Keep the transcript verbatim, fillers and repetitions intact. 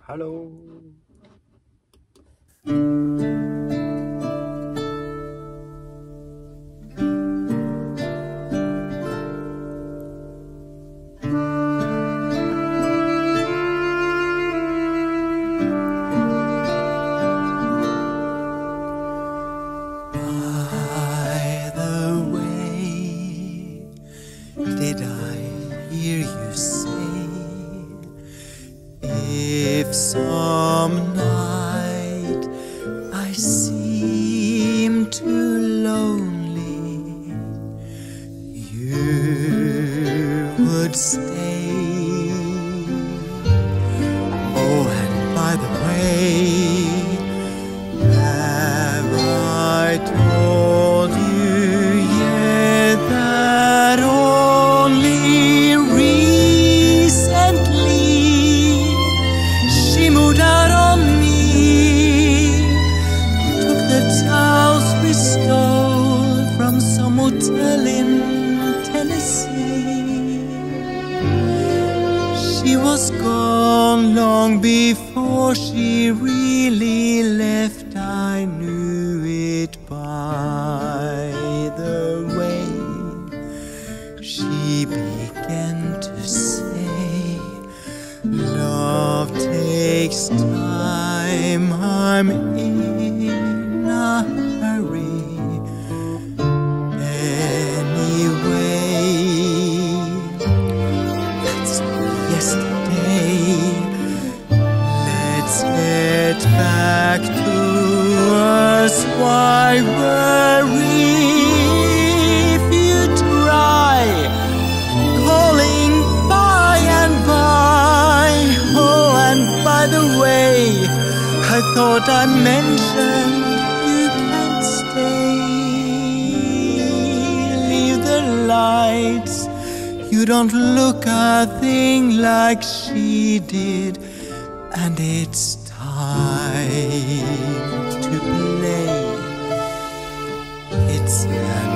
Hallo. Did I hear you say, if some night I seem too lonely, you would stay? Oh, and by the way, have I told you yet that only recently she moved out on me, took the towels we stole from some hotel in Tennessee. She was gone long before she really left. I knew it by the way she began to say, love takes time, I'm in a hurry. Anyway, that's yesterday. Let's get back to us. Why worry if you try calling by and by? Oh, and by the way, I thought I mentioned you can't stay. Leave the lights. You don't look a thing like she did, and it's time to play. It's